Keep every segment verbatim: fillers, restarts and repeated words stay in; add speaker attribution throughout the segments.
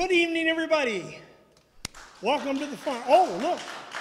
Speaker 1: Good evening, everybody. Welcome to the farm. Oh, look.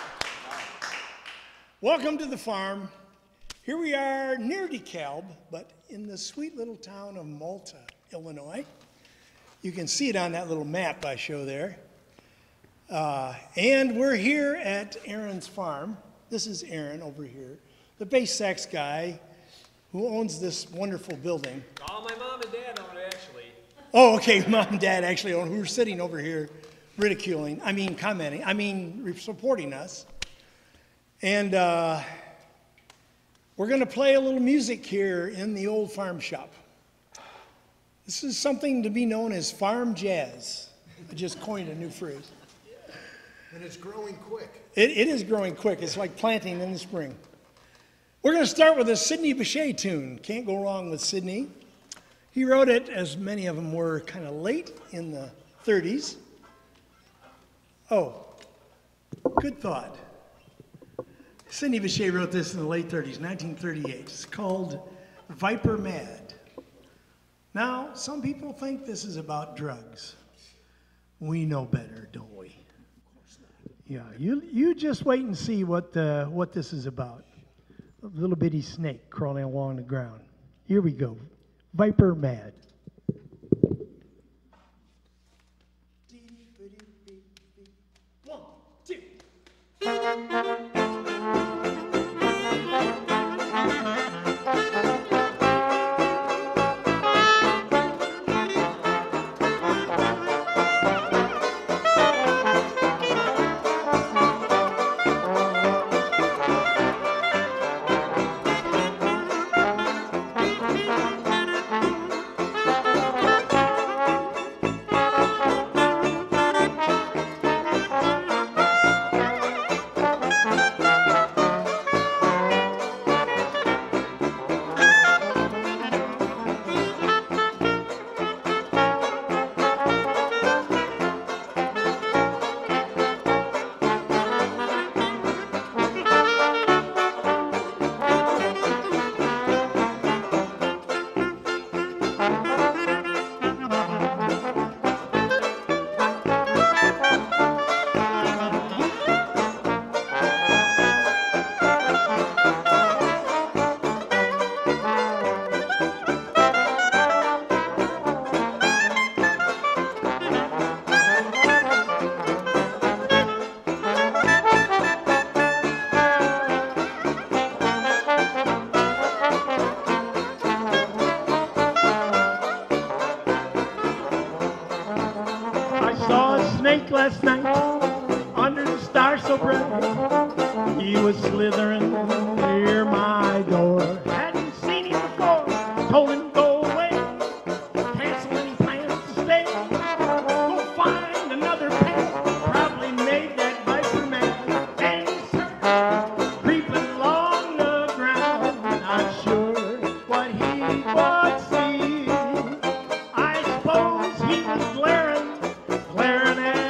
Speaker 1: Welcome to the farm. Here we are near DeKalb, but in the sweet little town of Malta, Illinois. You can see it on that little map I show there. Uh, and we're here at Aaron's farm. This is Aaron over here, the bass sax guy who owns this wonderful building.
Speaker 2: Oh, my mom and dad own it, actually.
Speaker 1: Oh, okay, mom and dad actually own it. Who are sitting over here ridiculing, I mean commenting, I mean supporting us. And uh, we're going to play a little music here in the old farm shop. This is something to be known as farm jazz. I just coined a new phrase.
Speaker 3: And it's growing quick.
Speaker 1: It, it is growing quick. It's like planting in the spring. We're going to start with a Sidney Bechet tune. Can't go wrong with Sidney. He wrote it, as many of them were, kind of late in the thirties. Oh, good thought. Sidney Bechet wrote this in the late thirties, nineteen thirty-eight. It's called Viper Mad. Now, some people think this is about drugs. We know better, don't we? Yeah, you you just wait and see what uh, what this is about. A little bitty snake crawling along the ground. Here we go. Viper Mad. One, two. Last night, under the stars so bright, he was slithering near my door. Hadn't seen him before, told him go away, cancel any plans to stay, go find another path, probably made that viper mad, and he started creeping along the ground, not sure what he would see. I suppose he was glaring, glaring at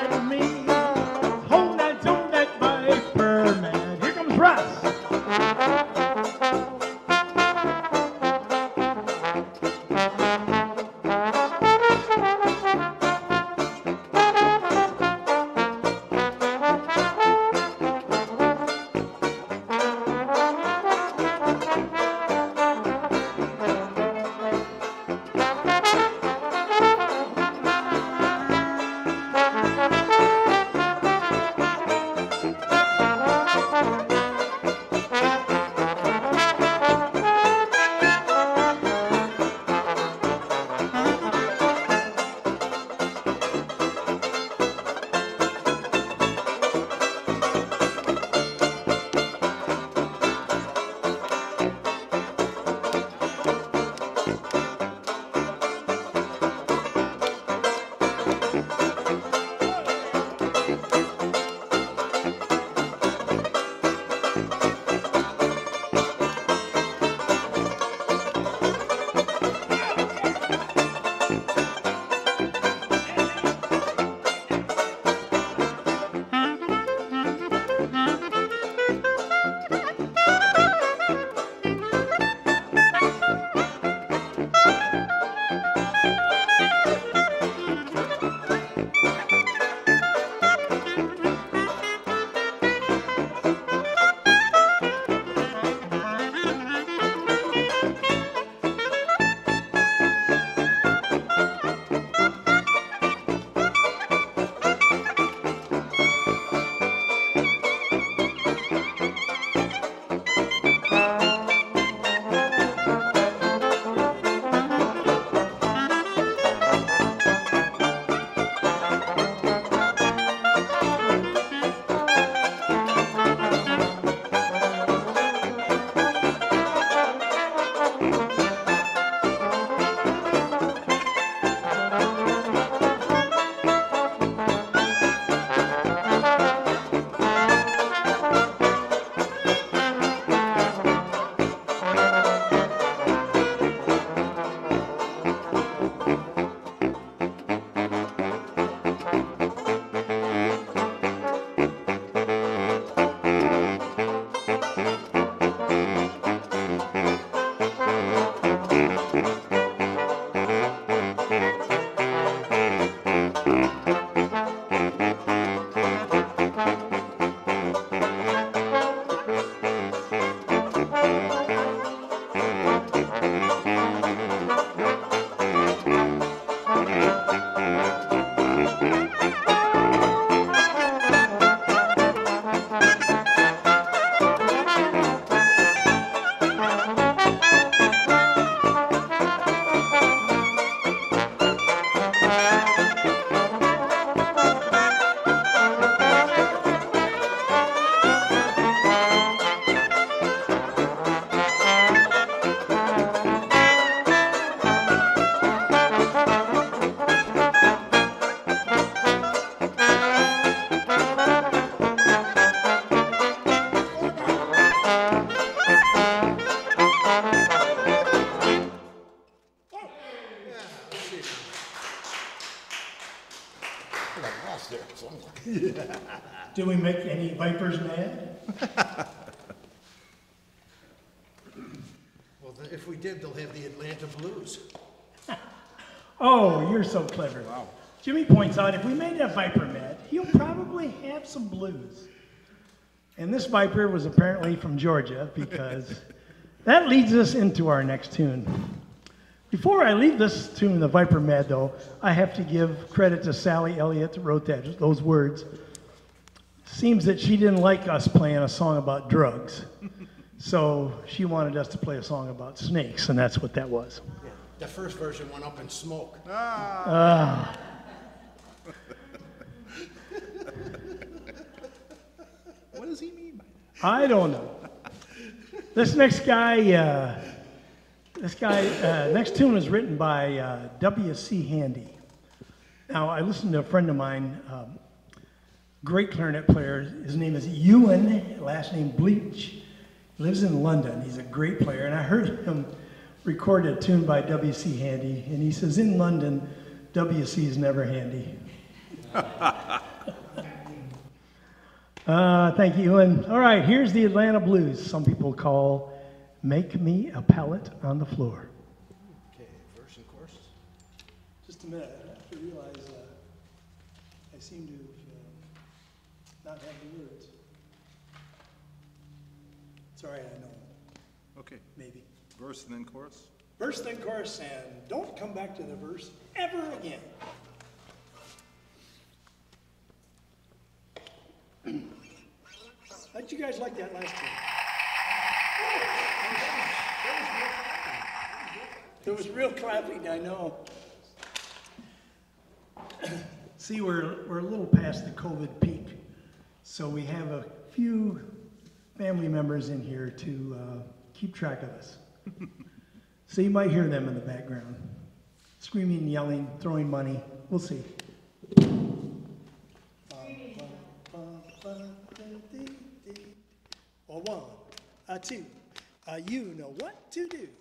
Speaker 1: Do we make any vipers mad?
Speaker 3: Well, th- if we did, they'll have the Atlanta Blues.
Speaker 1: Oh, you're so clever. Wow. Jimmy points out if we made that viper mad, he'll probably have some blues. And this viper was apparently from Georgia, because that leads us into our next tune. Before I leave this tune, the Viper Mad, though, I have to give credit to Sally Elliott who wrote that, those words. Seems that she didn't like us playing a song about drugs. So she wanted us to play a song about snakes, and that's what that was.
Speaker 3: Yeah. The first version went up in smoke.
Speaker 1: Ah.
Speaker 4: What does he mean by that?
Speaker 1: I don't know. This next guy, uh, this guy, uh, next tune was written by uh, W C Handy. Now, I listened to a friend of mine, um, great clarinet player. His name is Ewan, last name Bleach. He lives in London. He's a great player, and I heard him record a tune by W C Handy, and he says, in London, W C is never handy. uh, thank you, Ewan. All right, here's the Atlanta Blues, some people call Make Me a Pallet on the Floor.
Speaker 3: Okay, verse and chorus.
Speaker 1: Just a minute, I have to realize uh, I seem to uh, not have the words. It's all right, I know.
Speaker 4: Okay,
Speaker 1: Maybe.
Speaker 4: verse and then chorus.
Speaker 1: Verse, then chorus, and don't come back to the verse ever again. How'd you guys like that last time? It was real clapping, I know. See, we're, we're a little past the COVID peak, so we have a few family members in here to uh, keep track of us. So you might hear them in the background, screaming, yelling, throwing money. We'll see. A one, a two, a you know what to do.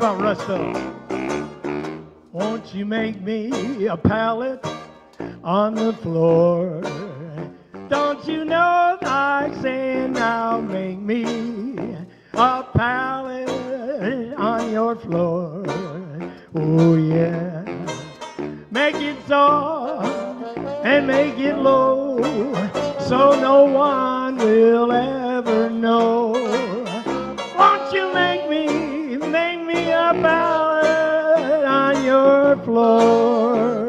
Speaker 1: about Russ Phillips? Won't you make me a pallet on the floor? Don't you know like saying now make me a pallet on your floor? Oh yeah. Make it soft and make it low so no one will ever know. Won't you make me, make me a ballad on your floor?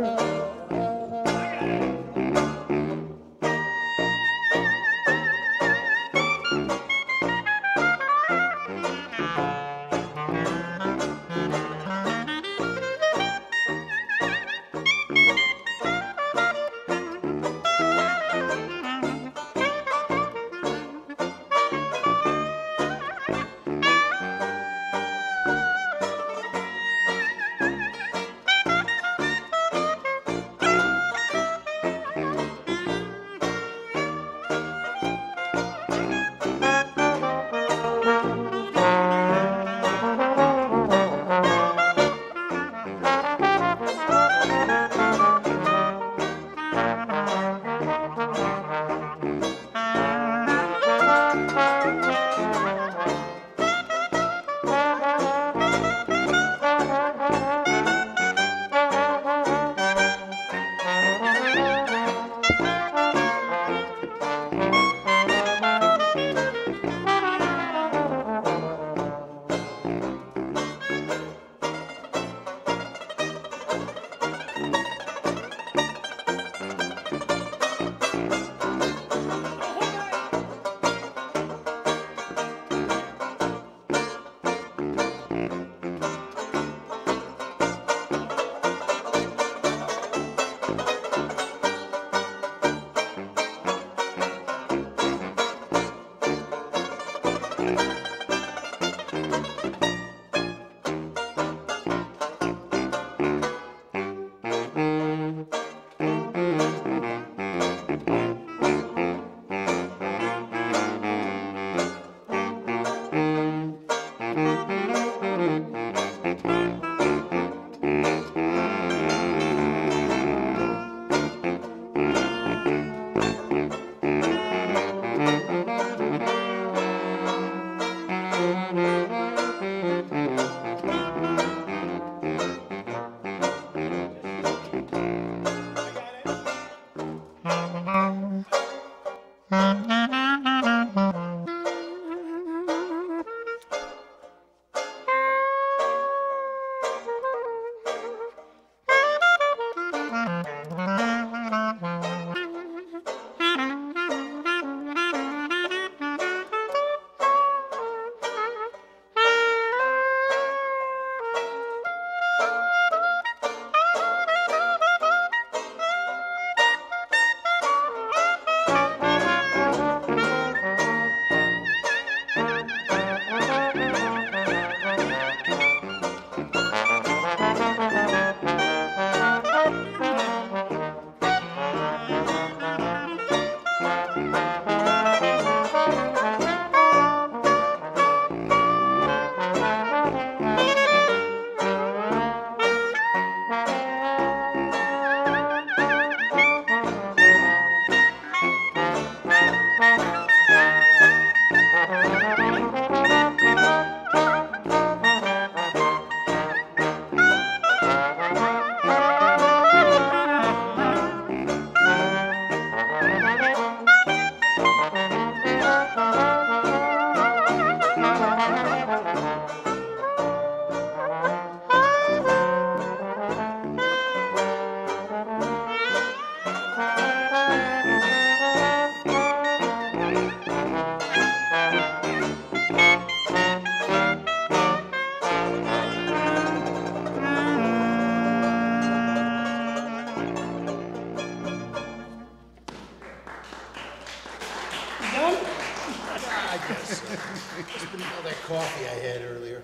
Speaker 3: All that coffee I had earlier.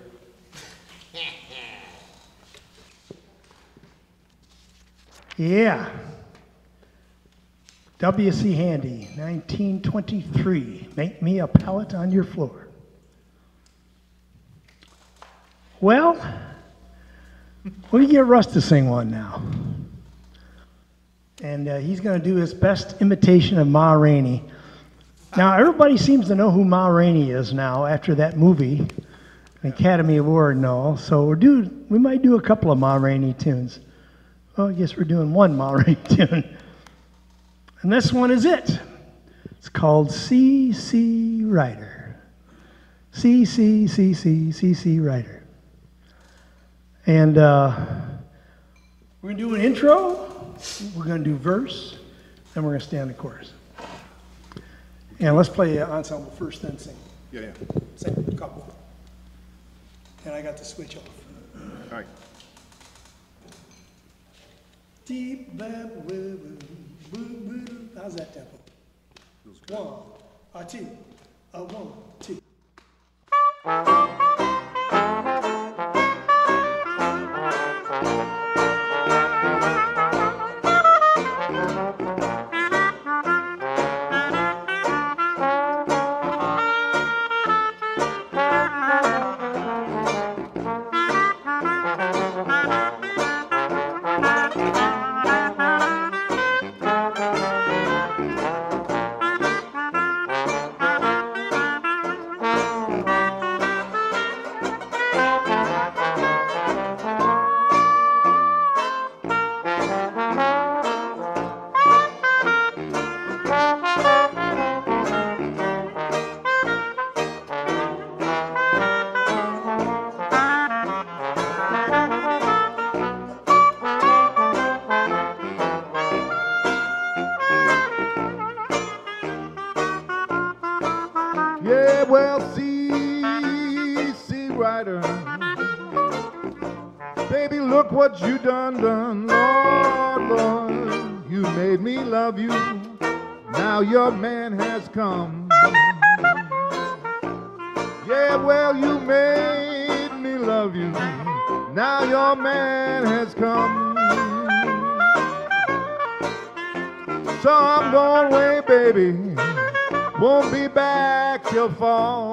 Speaker 1: Yeah. W C Handy, nineteen twenty-three. Make me a pallet on your floor. Well, we get Russ to sing one now. And uh, he's going to do his best imitation of Ma Rainey. Now, everybody seems to know who Ma Rainey is now after that movie, an Academy Award and all. So we're do, we might do a couple of Ma Rainey tunes. Well, I guess we're doing one Ma Rainey tune. And this one is it. It's called C C Rider. C C C C C C Rider. And uh, we're going to do an intro. We're going to do verse, and we're going to stay on the chorus. And let's play ensemble first, then sing.
Speaker 4: Yeah, yeah.
Speaker 1: Sing a couple. And I got the switch off.
Speaker 4: All right.
Speaker 1: Deep, blab, woo, woo, woo, woo. How's that tempo? One, a two, a one, two.
Speaker 5: Yeah, well, see, see, Rider, baby, look what you done, done, Lord, Lord, you made me love you, now your man has come. Yeah, well, you made me love you, now your man has come. So I'm going away, baby, won't be back till fall.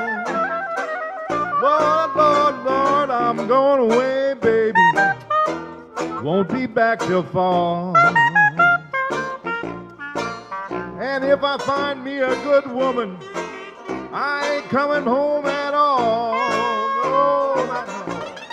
Speaker 5: Lord, Lord, Lord, I'm going away, baby, won't be back till fall. And if I find me a good woman, I ain't coming home at all. No, not no.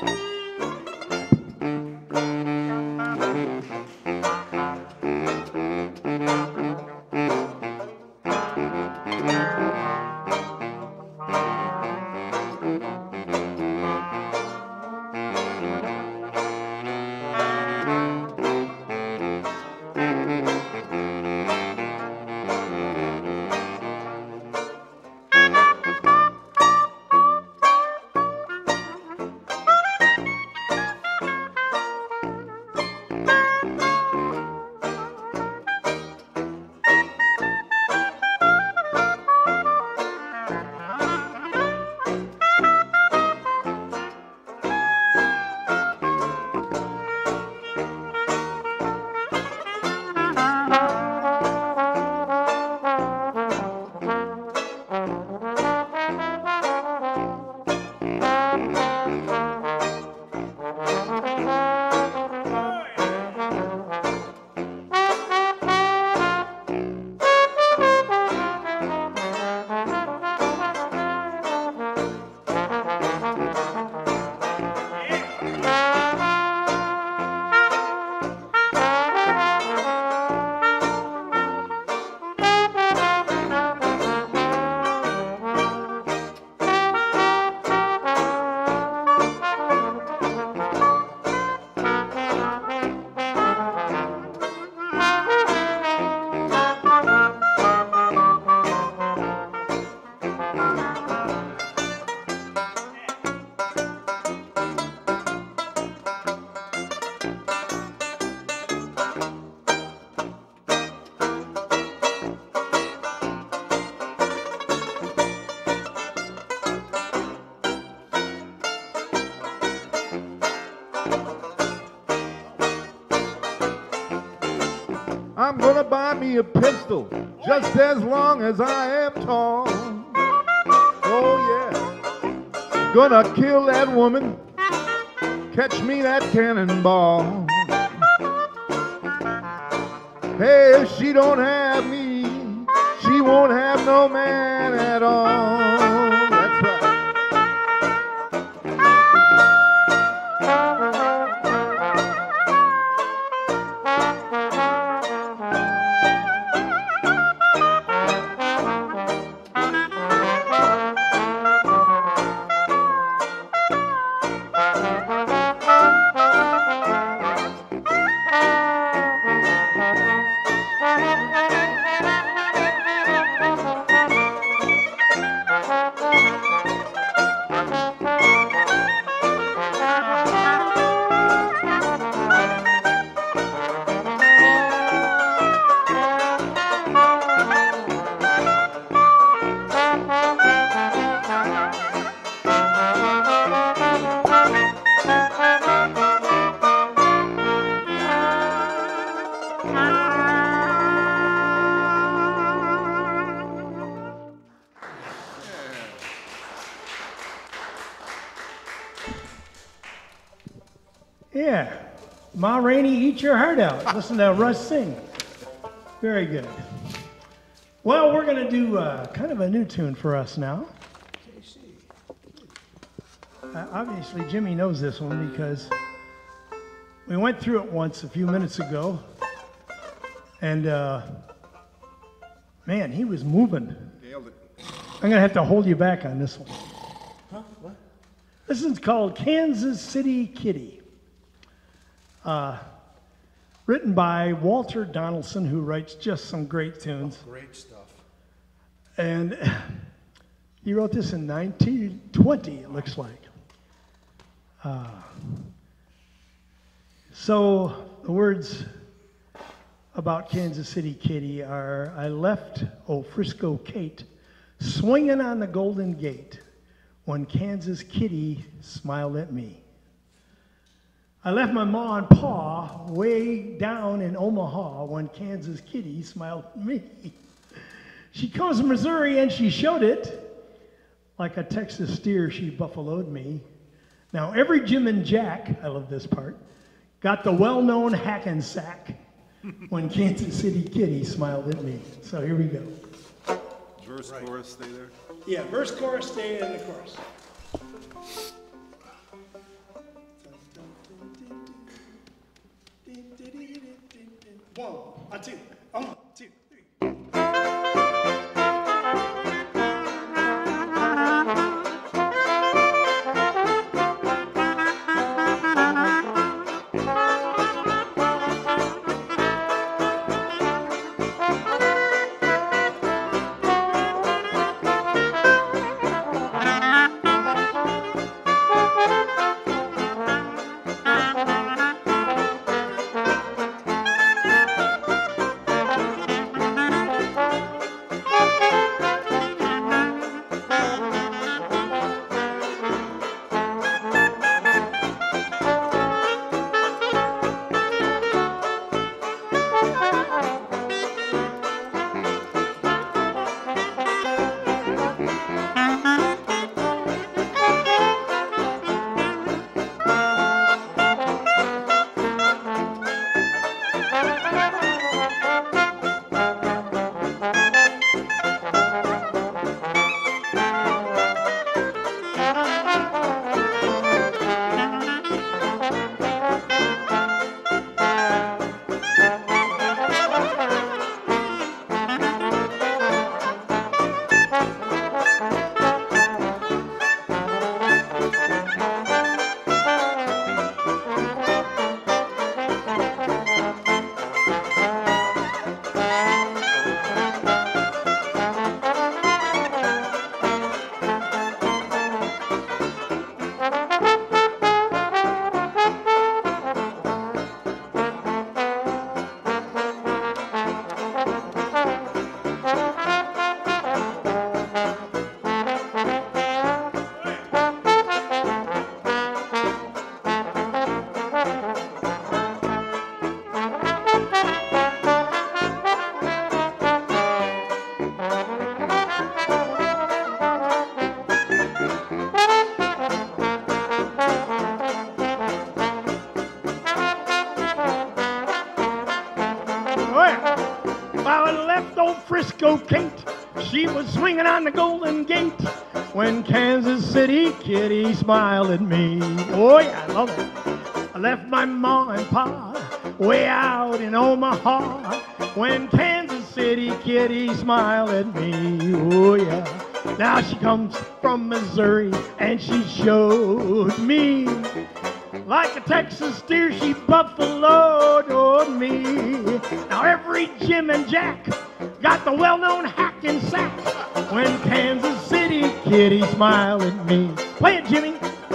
Speaker 5: I'm gonna buy me a pistol just as long as I am tall. Oh yeah. Gonna kill that woman, catch me that cannonball. Hey, if she don't have me, she won't have no man at all. That's right.
Speaker 1: Yeah. Ma Rainey, eat your heart out. Listen to Russ sing. Very good. Well, we're going to do uh, kind of a new tune for us now. Uh, obviously, Jimmy knows this one because we went through it once a few minutes ago. And, uh, man, he was moving.
Speaker 4: Nailed it.
Speaker 1: I'm going to have to hold you back on this one. Huh? What? This one's called Kansas City Kitty. Uh, written by Walter Donaldson, who writes just some great tunes.
Speaker 3: Great stuff.
Speaker 1: And he wrote this in nineteen twenty, it looks like. Uh, so the words about Kansas City Kitty are, I left, oh Frisco Kate, swinging on the Golden Gate when Kansas Kitty smiled at me. I left my ma and pa way down in Omaha when Kansas Kitty smiled at me. She comes from Missouri and she showed it. Like a Texas steer, she buffaloed me. Now every Jim and Jack, I love this part, got the well-known hack and sack when Kansas City Kitty smiled at me. So here we go.
Speaker 4: Verse,
Speaker 3: Right.
Speaker 4: chorus, stay there.
Speaker 1: Yeah, verse, chorus, stay in the chorus. One, a two, a one, two, three. Frisco Kate. She was swinging on the Golden Gate when Kansas City Kitty smiled at me. Oh yeah, I love it. I left my ma and pa way out in Omaha when Kansas City Kitty smiled at me. Oh yeah. Now she comes from Missouri and she showed me. Like a Texas steer, she buffaloed me. Now every Jim and Jack got the well-known hack and sack when Kansas City Kitty smiled at me. Play it, Jimmy.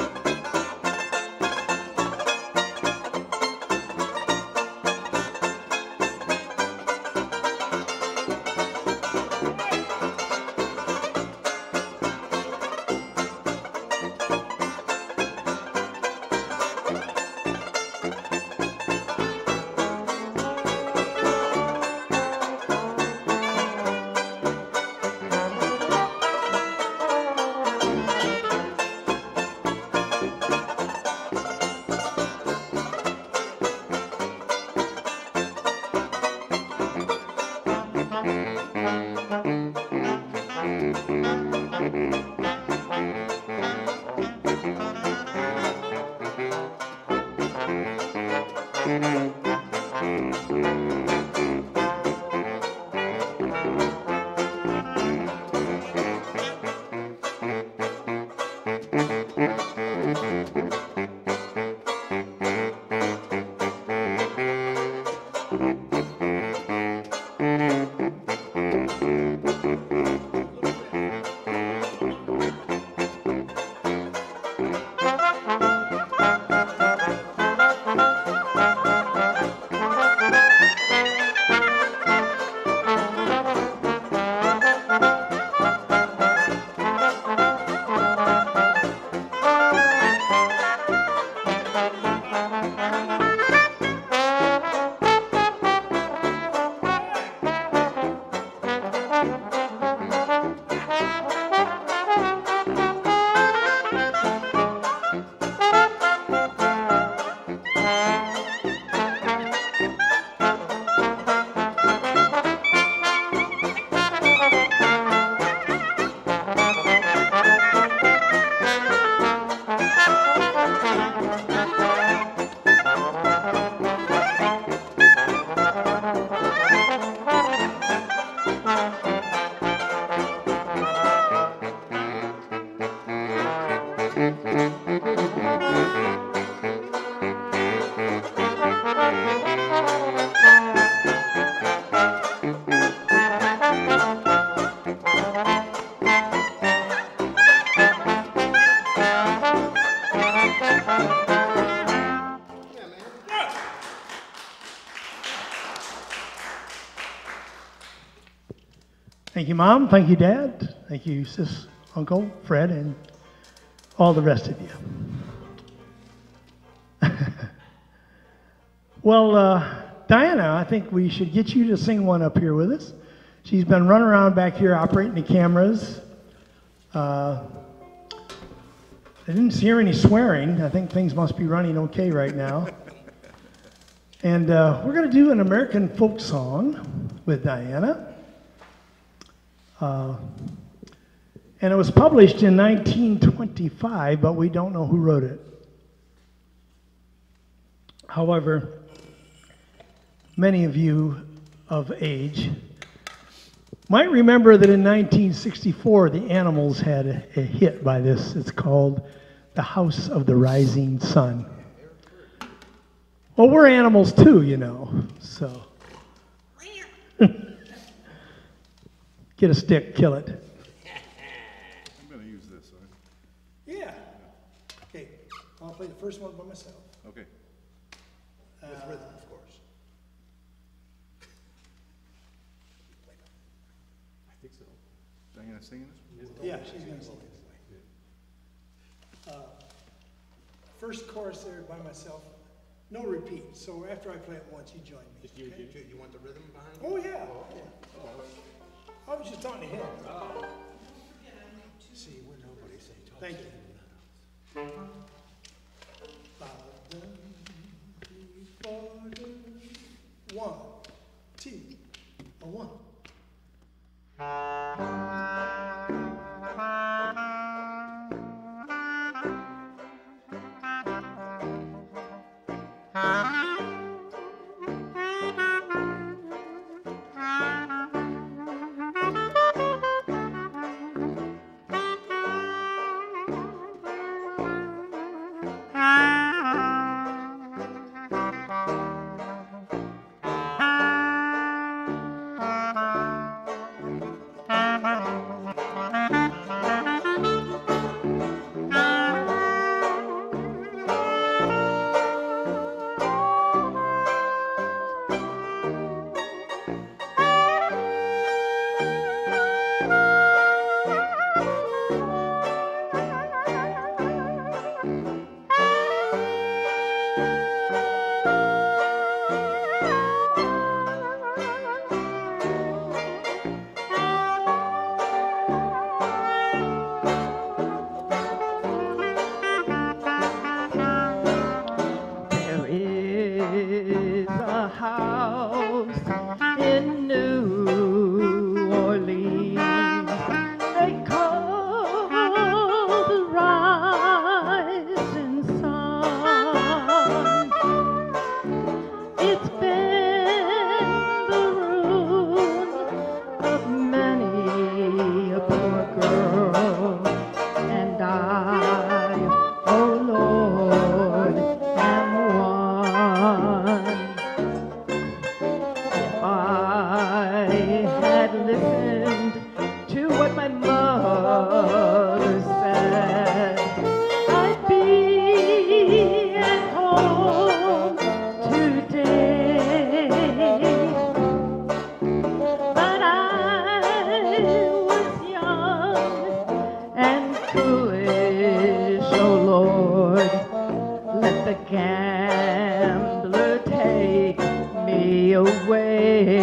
Speaker 1: Thank you, Mom. Thank you, Dad. Thank you, Sis, Uncle, Fred, and all the rest of you. Well, uh, Diana, I think we should get you to sing one up here with us. She's been running around back here operating the cameras. Uh, I didn't hear any swearing. I think things must be running okay right now. And uh, we're going to do an American folk song with Diana. Uh, and it was published in nineteen twenty-five, but we don't know who wrote it. However, many of you of age might remember that in nineteen sixty-four, the Animals had a, a hit by this. It's called The House of the Rising Sun. Well, we're animals too, you know, so. Get a stick, kill it.
Speaker 5: I'm going to use this, right?
Speaker 1: Yeah. Okay, I'll play the first one by myself.
Speaker 5: Okay.
Speaker 1: Uh,
Speaker 3: With rhythm, of course.
Speaker 2: I think so.
Speaker 5: Diana singing this?
Speaker 1: Yeah, she's going to sing it. Uh, first chorus there by myself, no repeat. So after I play it once, you join me.
Speaker 2: Just you,
Speaker 1: Okay?
Speaker 3: You, you want the rhythm behind it?
Speaker 1: Oh, yeah. yeah. I was just talking to him.
Speaker 3: See, we're nobody saying talk.
Speaker 1: Thank you. One, two, a one, There is a house in New Orleans they call the Rising Sun. It's been the ruin of many a poor girl, and I, oh Lord, am one. If I had listened to what my mother said, I'd be at home today. But I was young and foolish, oh Lord, let the gambler take me away.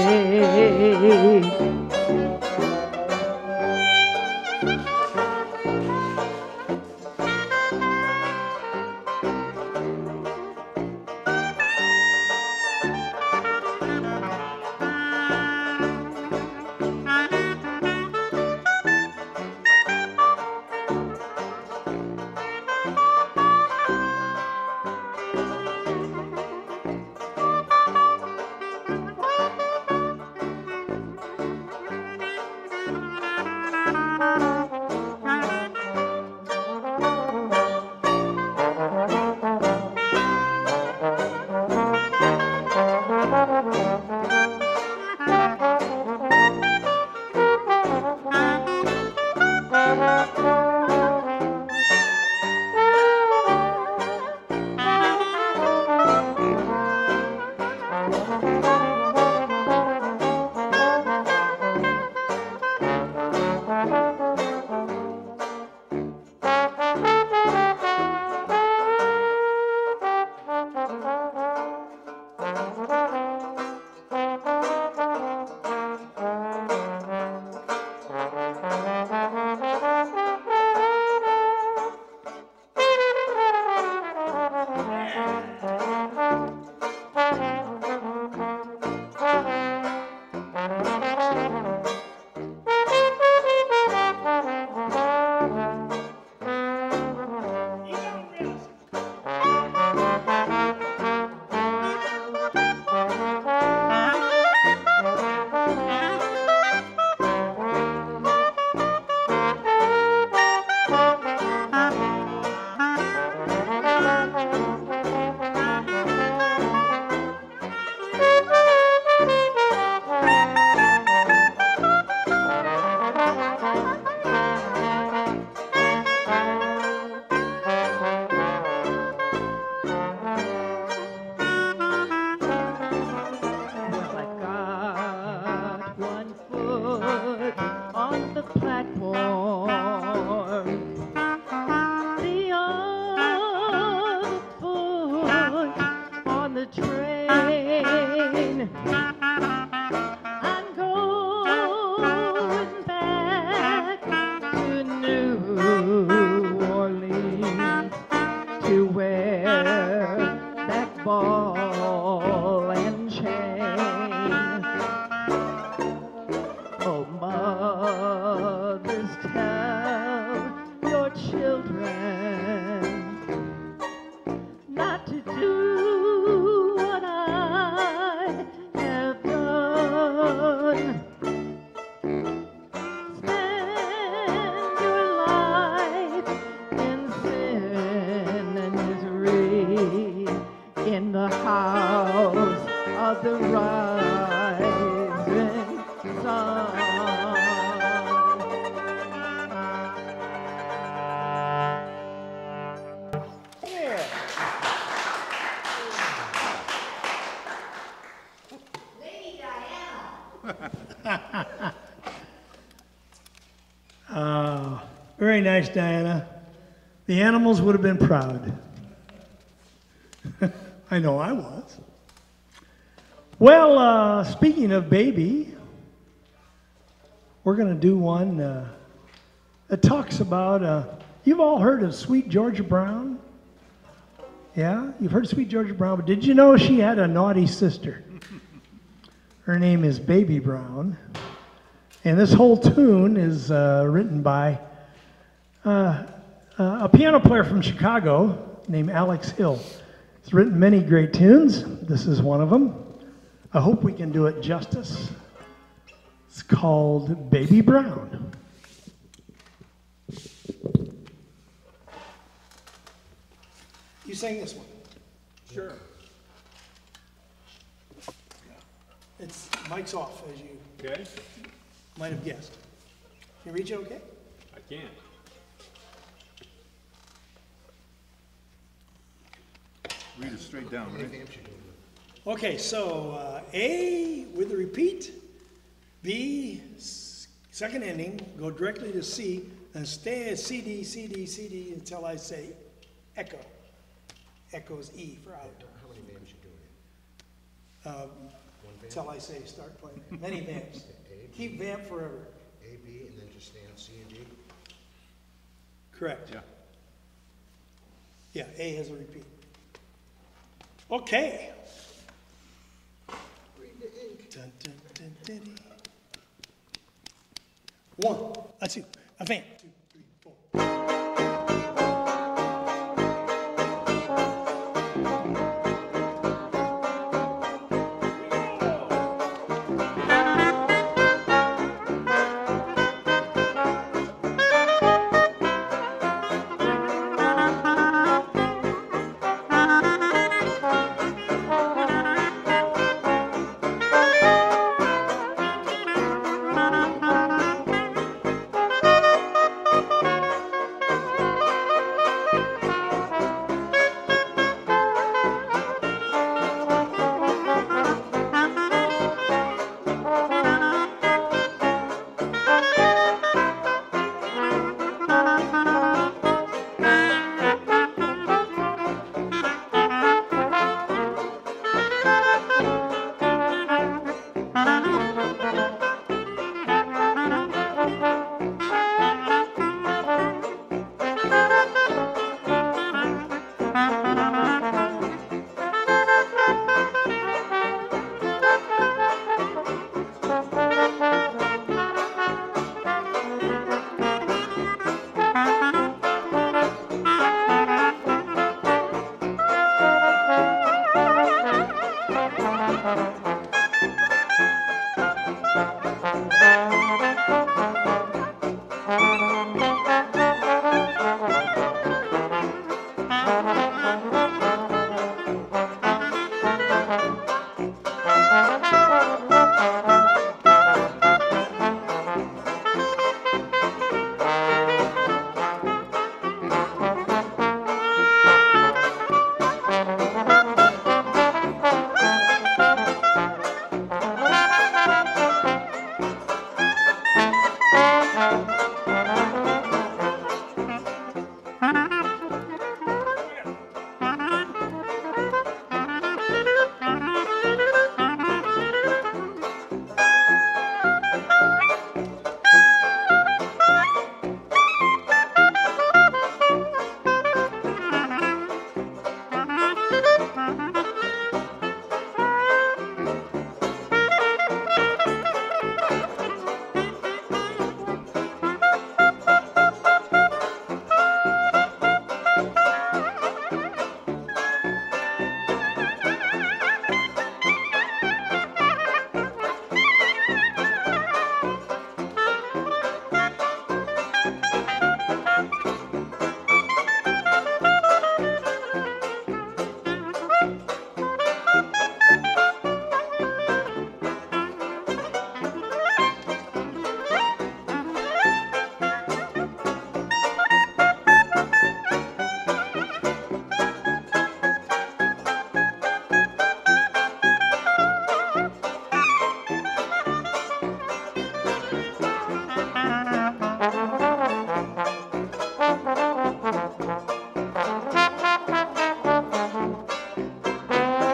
Speaker 6: Uh, very nice, Diana. The animals would have been proud.
Speaker 1: I know I was. Well, uh, speaking of baby, we're going to do one uh, that talks about, uh, you've all heard of Sweet Georgia Brown? Yeah, you've heard of Sweet Georgia Brown, but did you know she had a naughty sister? Her name is Baby Brown. And this whole tune is uh, written by uh, uh, a piano player from Chicago named Alex Hill. He's written many great tunes. This is one of them. I hope we can do it justice. It's called Baby Brown. You sing this one.
Speaker 2: Sure.
Speaker 1: It's mic's off, as you
Speaker 2: Okay.
Speaker 1: might have guessed. Can you reach it okay?
Speaker 2: I can.
Speaker 4: Read it straight down, right?
Speaker 1: Okay, so uh, A with the repeat, B, s- second ending, go directly to C, and stay at C, D, C, D, C, D until I say echo. Echoes E for out.
Speaker 3: How many vamps you doing?
Speaker 1: Um, until I say start playing. Many vamps. Keep vamp forever.
Speaker 3: A, B, and then just stay on C and D?
Speaker 1: Correct.
Speaker 4: Yeah.
Speaker 1: Yeah, A has a repeat. Okay. Dun, dun, dun, dun, dun. One, a two, a vamp. Two, three, four.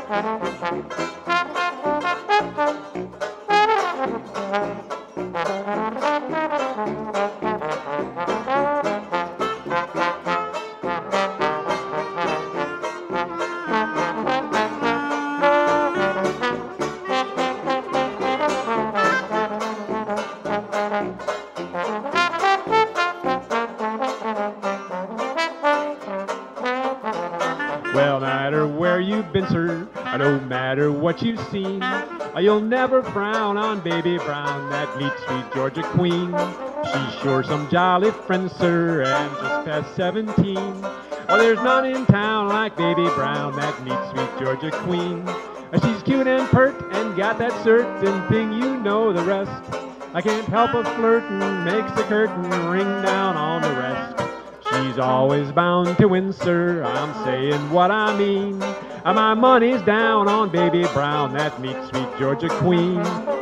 Speaker 1: Well, no matter where you've been, sir, or no matter what you've seen, you'll never frown on Baby Brown, that neat, sweet Georgia queen. She's sure some jolly friend, sir, and just past seventeen. Well, there's none in town like Baby Brown, that neat, sweet Georgia queen. She's cute and pert and got that certain thing, you know the rest. I can't help a flirtin', makes the curtain ring down on the rest. She's always bound to win, sir, I'm saying what I mean. My money's down on Baby Brown, that neat, sweet Georgia queen.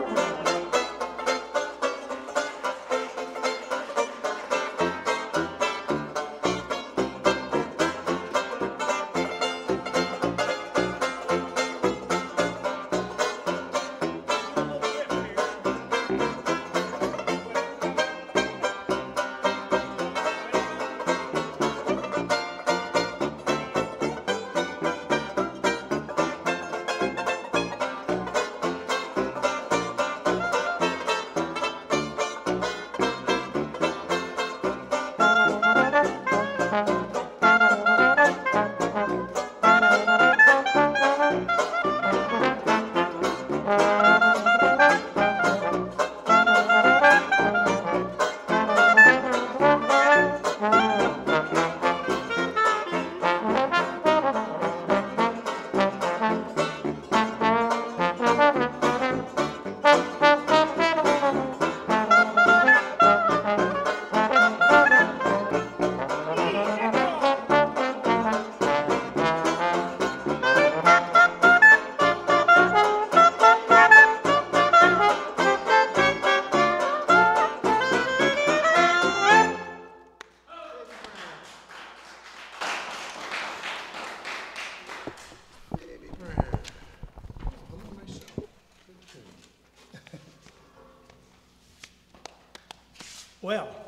Speaker 6: Well,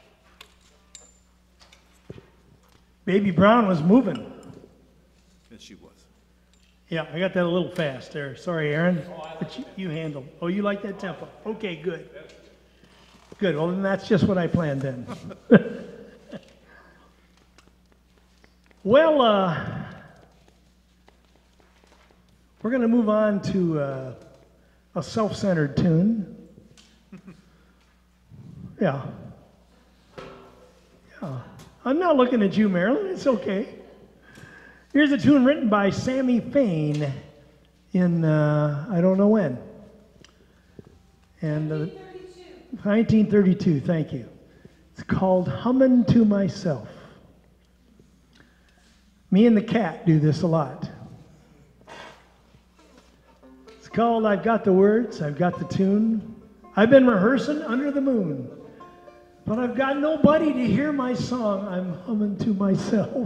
Speaker 6: Baby Brown was moving.
Speaker 4: Yes, she was.
Speaker 6: Yeah, I got that a little fast there. Sorry, Aaron. But you, you handled. Oh, you like that tempo? Okay, good. Good. Well, then that's just what I planned then. Well, uh, we're going to move on to uh, a self-centered tune. Yeah. Yeah. I'm not looking at you, Marilyn. It's okay. Here's a tune written by Sammy Fain in, uh, I don't know when. And uh, nineteen thirty-two, thank you. It's called Hummin' to Myself. Me and the cat do this a lot. It's called I've Got the Words, I've Got the Tune. I've been rehearsing under the moon, but I've got nobody to hear my song. I'm humming to myself.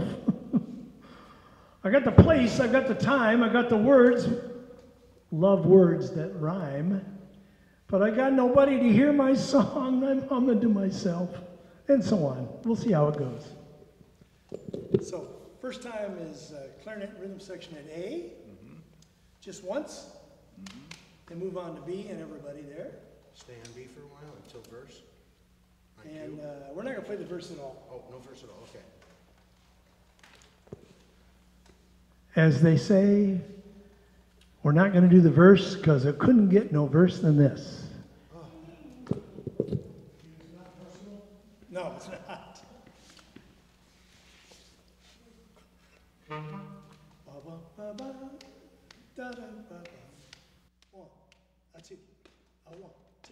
Speaker 6: I got the place, I got the time, I got the words. Love words that rhyme. But I got nobody to hear my song. I'm humming to myself. And so on. We'll see how it goes. So, first time is uh, clarinet rhythm section at A. Mm-hmm. Just once. Mm-hmm. Then move on to B and everybody there.
Speaker 3: Stay on B for a while until verse. On
Speaker 6: And
Speaker 3: cue.
Speaker 6: uh, we're not going to play the verse at all.
Speaker 3: Oh, no verse at all, okay.
Speaker 6: As they say, we're not going to do the verse because it couldn't get no verse than this. Oh. No, it's not. Ba-ba-ba-ba, da-da-ba-ba. One, a two, a one, two.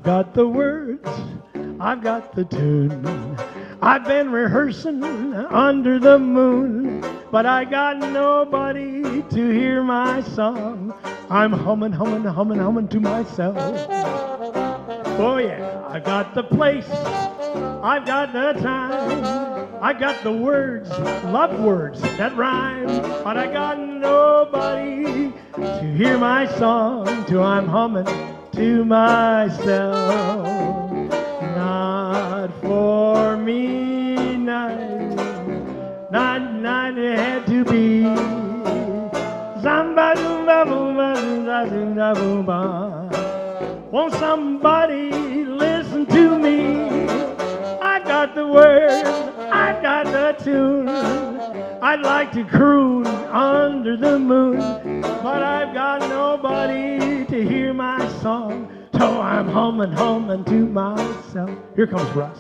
Speaker 6: I've got the words, I've got the tune. I've been rehearsing under the moon, but I got nobody to hear my song. I'm humming, humming, humming, humming to myself. Oh yeah, I've got the place, I've got the time, I got the words, love words that rhyme, but I got nobody to hear my song till I'm humming to myself. Not for me, not, not, not it had to be. Zamba, zumba, boomba, zumba, zumba, boomba. Won't somebody listen to me? I got the words, I got the tune. I'd like to croon under the moon, but I've got nobody to hear my song. So I'm humming, humming to myself. Here comes Russ.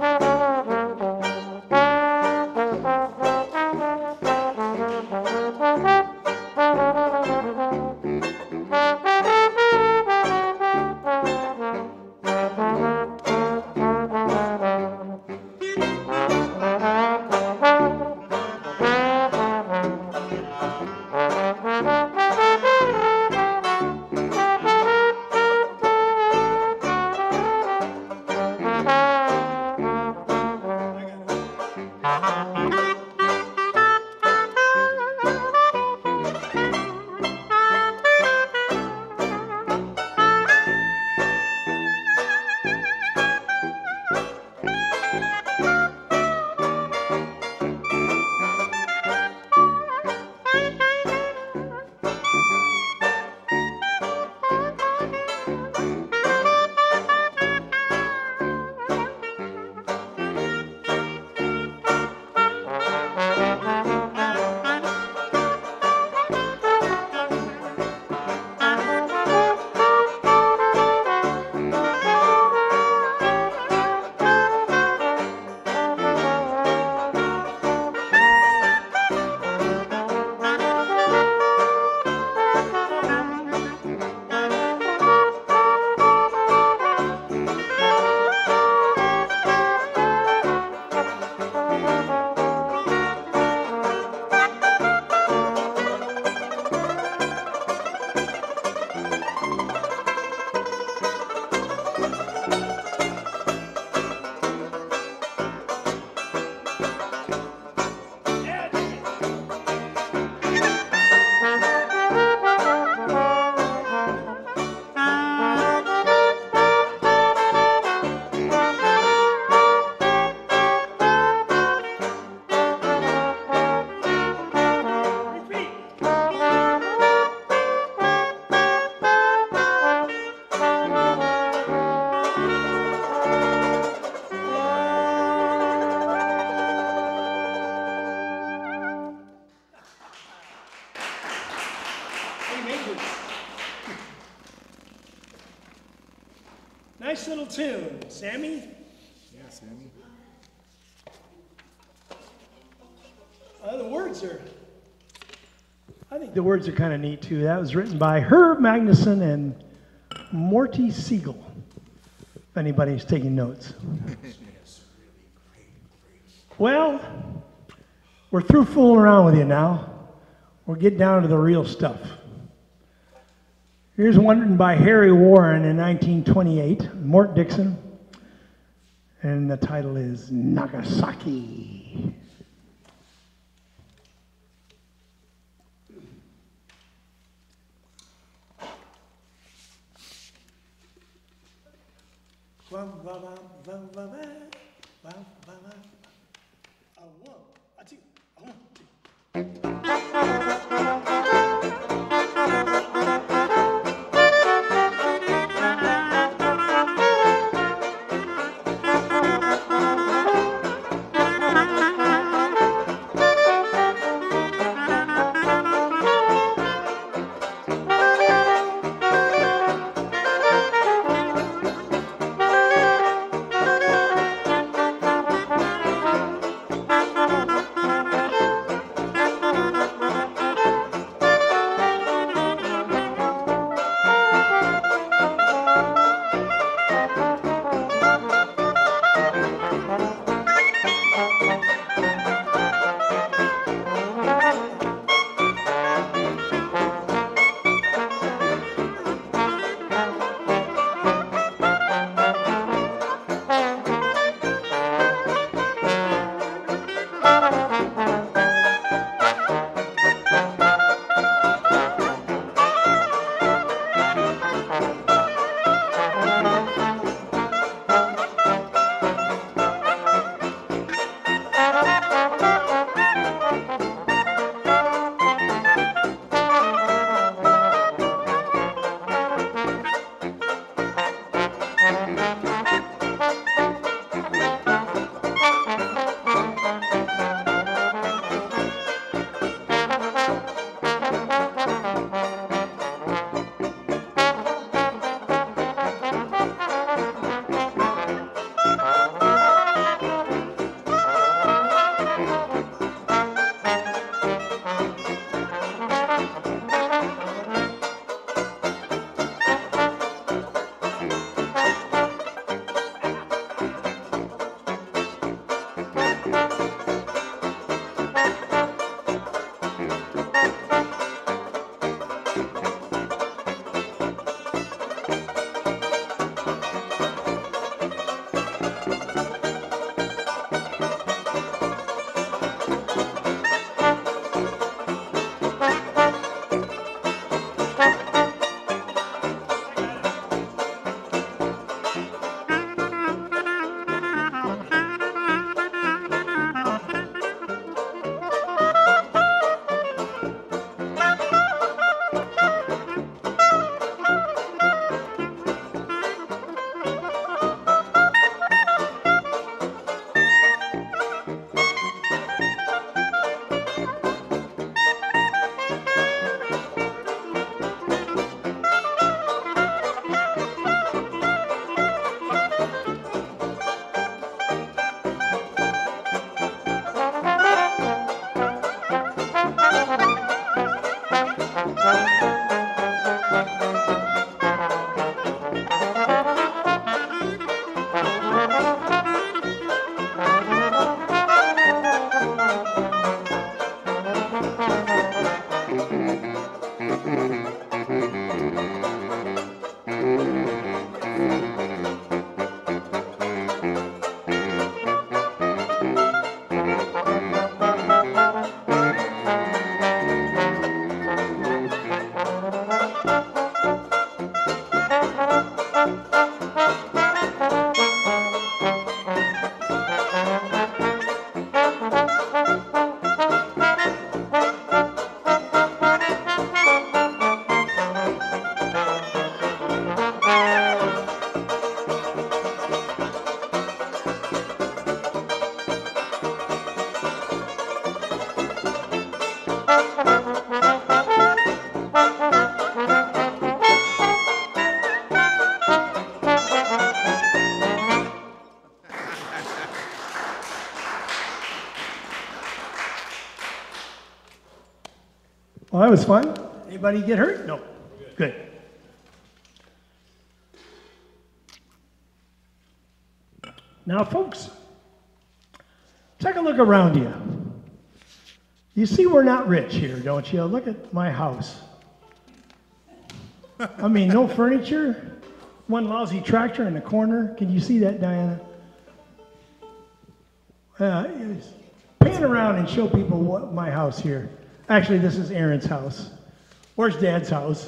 Speaker 6: Nice little tune, Sammy.
Speaker 5: Yeah, Sammy.
Speaker 6: Uh, the words are, I think the words are kind of neat too. That was written by Herb Magnuson and Morty Siegel, if anybody's taking notes. Well, we're through fooling around with you now. We'll get down to the real stuff. Here's one written by Harry Warren in nineteen twenty-eight, Mort Dixon, and the title is Nagasaki. A one, a two, a one, two. Well, that was fun. Anybody get hurt? No. Good. Now, folks, take a look around you. You see we're not rich here, don't you? Look at my house. I mean, no furniture, one lousy tractor in the corner. Can you see that, Diana? Uh, pan around and show people what my house here. Actually, this is Aaron's house. Where's Dad's house?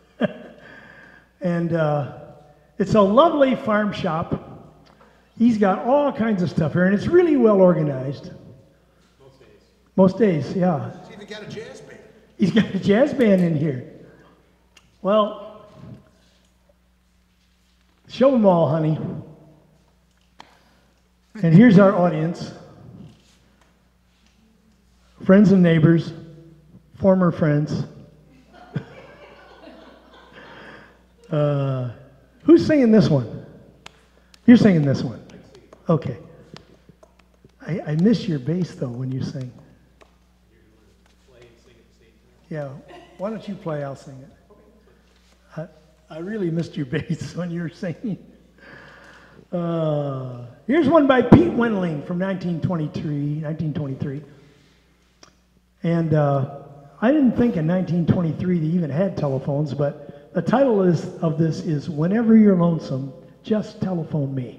Speaker 6: And uh, it's a lovely farm shop. He's got all kinds of stuff here, and it's really well organized.
Speaker 3: Most days.
Speaker 6: Most days, yeah.
Speaker 3: He's even got a jazz band.
Speaker 6: He's got a jazz band in here. Well, show them all, honey. And here's our audience. Friends and neighbors, former friends. uh, who's singing this one? You're singing this one. Okay. I, I miss your bass, though, when you sing. Yeah. Why don't you play? I'll sing it. I, I really missed your bass when you were singing. Uh, here's one by Pete Wendling from nineteen twenty-three, nineteen twenty-three. And uh, I didn't think in nineteen twenty-three they even had telephones, but the title is, of this is Whenever You're Lonesome, Just Telephone Me.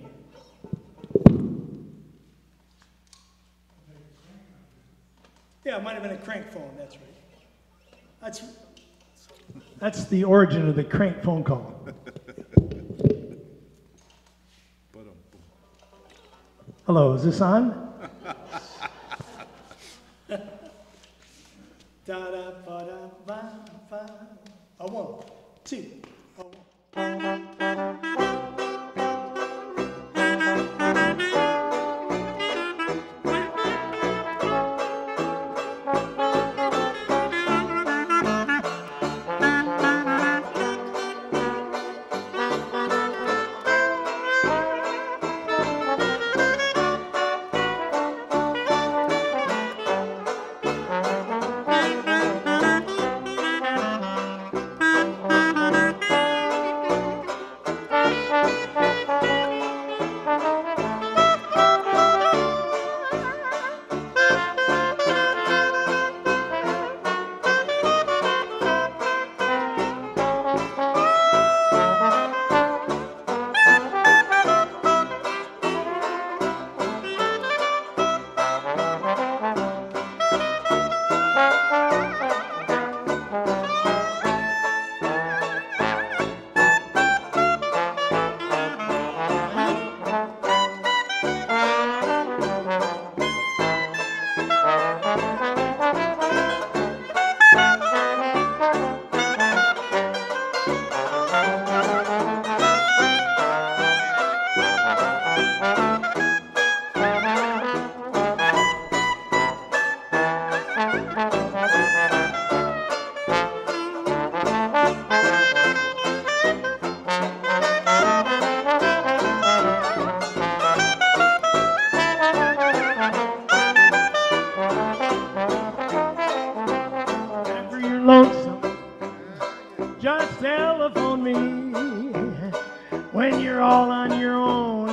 Speaker 6: Yeah, it might have been a crank phone, that's right. That's, that's the origin of the crank phone call. Hello, is this on? A one, two, a one.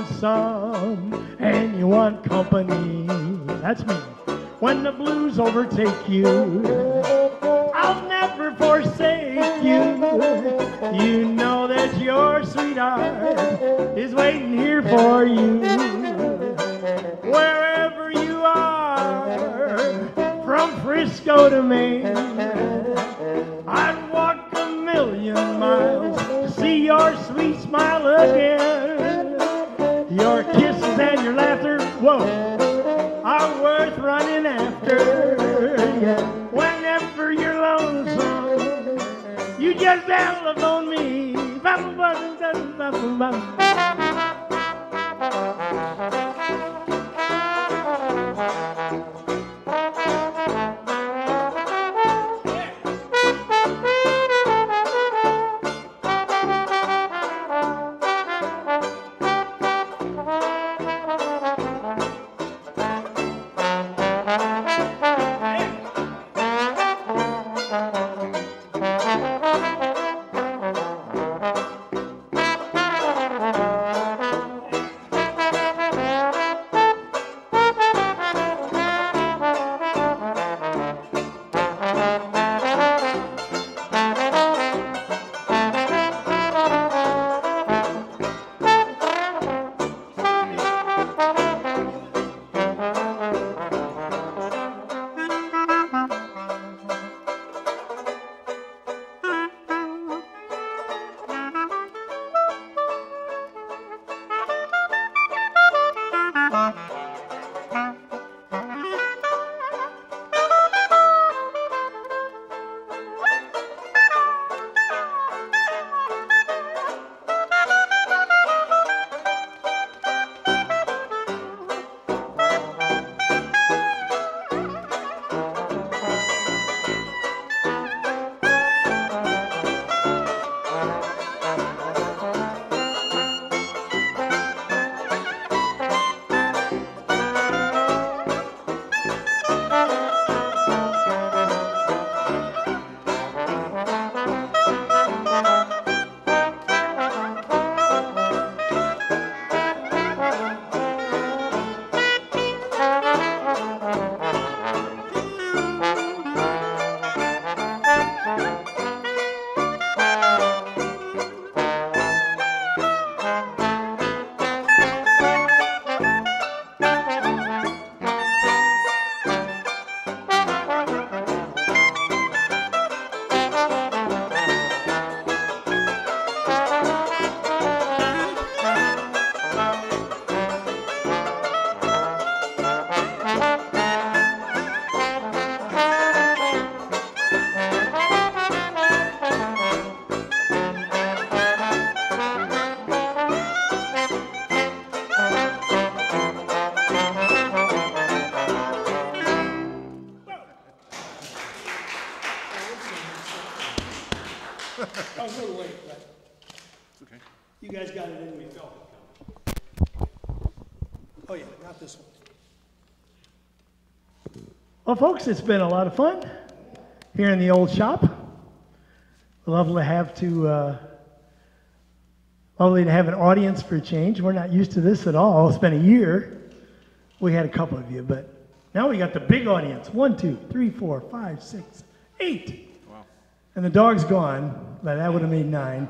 Speaker 6: lonesome and you want company, that's me. When the blues overtake you, I'll never forsake you. You know that your sweetheart is waiting here for you. Wherever you are, from Frisco to Maine, I'd walk a million miles to see your sweet smile again. Your kisses and your laughter, whoa, are worth running after. Yeah. Whenever you're lonesome, you just telephone me. I was a little late, but
Speaker 4: It's okay.
Speaker 6: you guys got it in me.
Speaker 3: Oh yeah, not this one.
Speaker 6: Well, folks, it's been a lot of fun here in the old shop. Lovely to have to, uh, lovely to have an audience for a change. We're not used to this at all. It's been a year. We had a couple of you, but now we got the big audience. One, two, three, four, five, six, eight.
Speaker 4: Wow.
Speaker 6: And the dog's gone, but that would have made nine.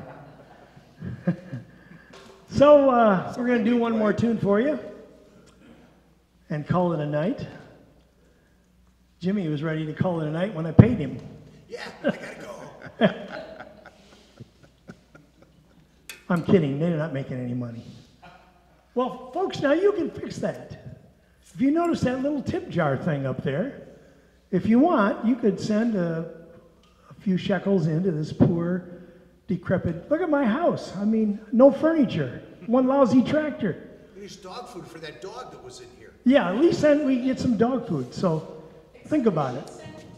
Speaker 6: So uh, we're going to do one more tune for you and call it a night. Jimmy was ready to call it a night when I paid him.
Speaker 3: Yeah, I gotta go.
Speaker 6: I'm kidding, they're not making any money. Well, folks, now you can fix that. If you notice that little tip jar thing up there, if you want, you could send a, a few shekels into this poor, decrepit, look at my house. I mean, no furniture, one lousy tractor.
Speaker 3: We used dog food for that dog that was in here.
Speaker 6: Yeah, at least then we get some dog food, so think about it.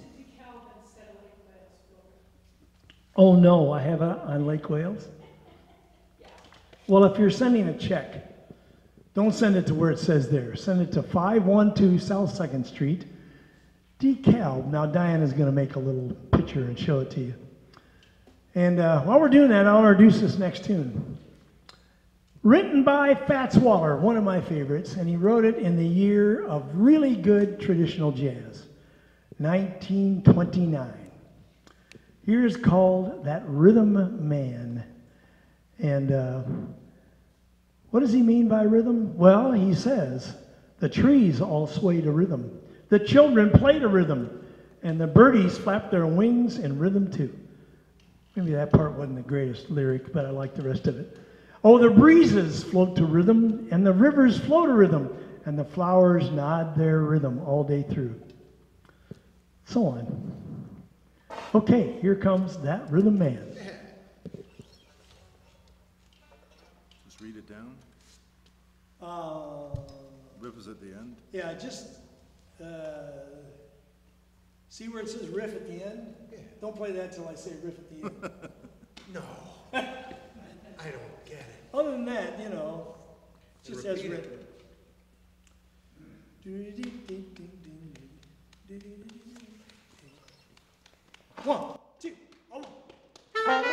Speaker 6: Oh no, I have it on Lake Wales? Well, if you're sending a check, don't send it to where it says there. Send it to five one two South second Street, DeKalb. Now Diana's going to make a little picture and show it to you. And uh, while we're doing that, I'll introduce this next tune. Written by Fats Waller, one of my favorites, and he wrote it in the year of really good traditional jazz, nineteen twenty-nine. Here's called That Rhythm Man. And uh, what does he mean by rhythm? Well, he says, the trees all sway to rhythm, the children play to rhythm, and the birdies flap their wings in rhythm too. Maybe that part wasn't the greatest lyric, but I like the rest of it. Oh, the breezes float to rhythm, and the rivers flow to rhythm, and the flowers nod their rhythm all day through. So on. Okay, here comes That Rhythm Man.
Speaker 4: Just read it down.
Speaker 6: Uh,
Speaker 4: Riff is at the end.
Speaker 6: yeah, just uh, see where it says riff at the end?
Speaker 3: Yeah.
Speaker 6: Don't play that till I say riff at the end.
Speaker 3: No. I don't get it.
Speaker 6: Other than that, you know, just as
Speaker 3: Repeat
Speaker 6: written. One, two, oh.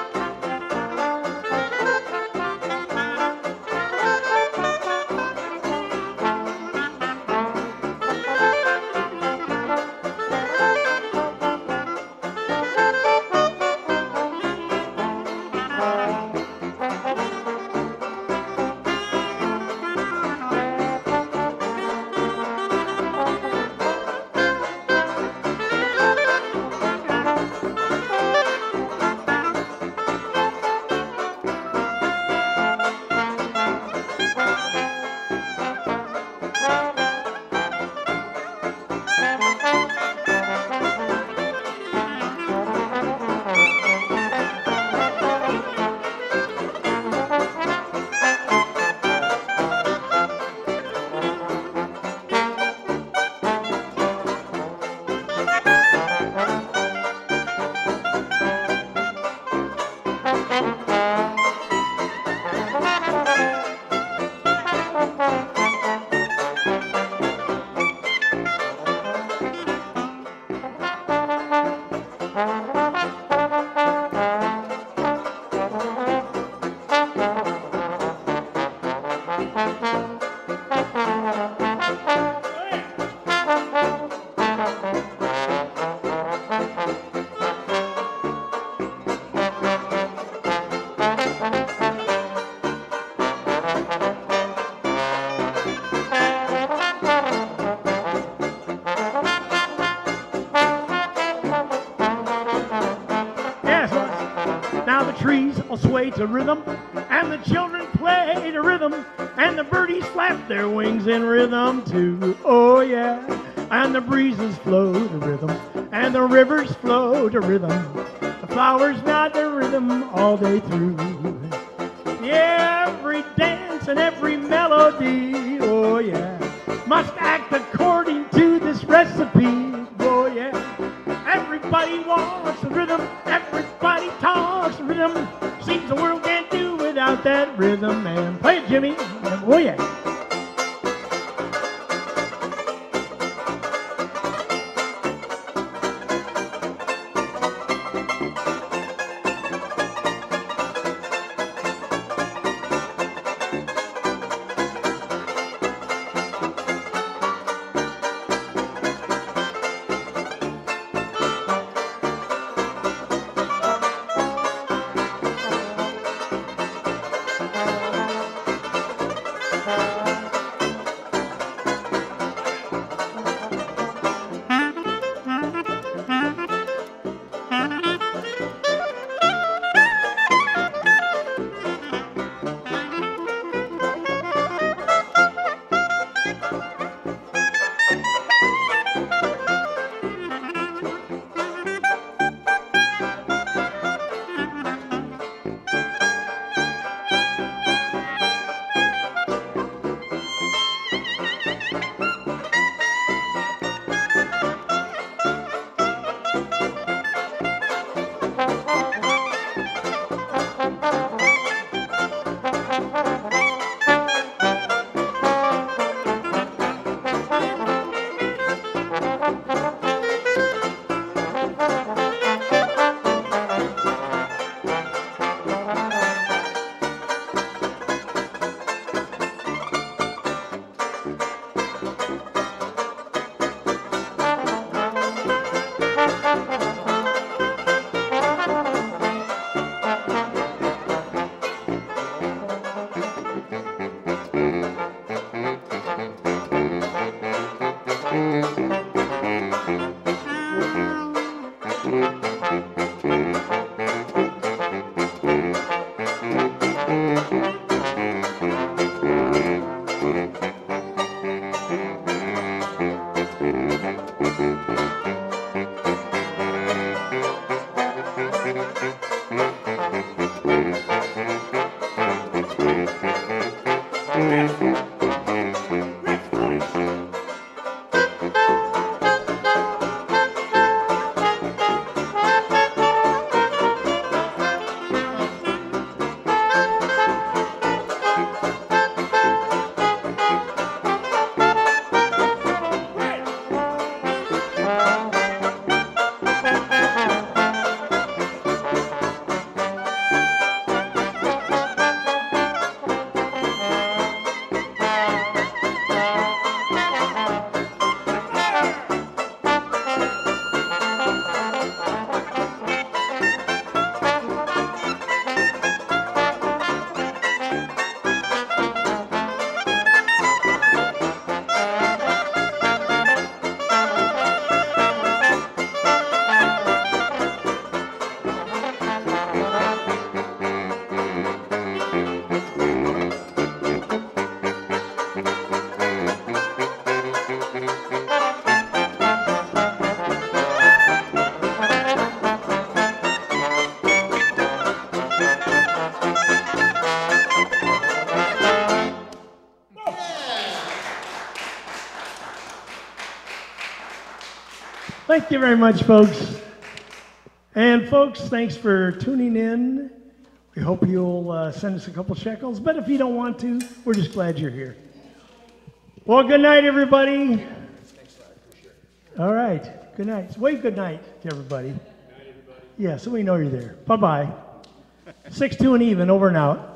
Speaker 6: Trees all sway to rhythm, and the children play to rhythm, and the birdies flap their wings in rhythm too. Oh yeah, and the breezes flow to rhythm, and the rivers flow to rhythm. The flowers nod their rhythm all day through. Yeah, every dance and every melody, oh yeah, must act according to this recipe. Oh yeah, everybody wants the rhythm, everybody talks the rhythm. Seems the world can't do without that rhythm, man. Play it, Jimmy. Oh yeah. Bye. Thank you very much, folks. And folks, thanks for tuning in. We hope you'll uh, send us a couple shekels, but if you don't want to, we're just glad you're here. Well, good night, everybody. All right, good night. Wave good night to everybody. Good night, everybody. Yeah, so we know you're there. Bye-bye. Six, two, and even, over and out.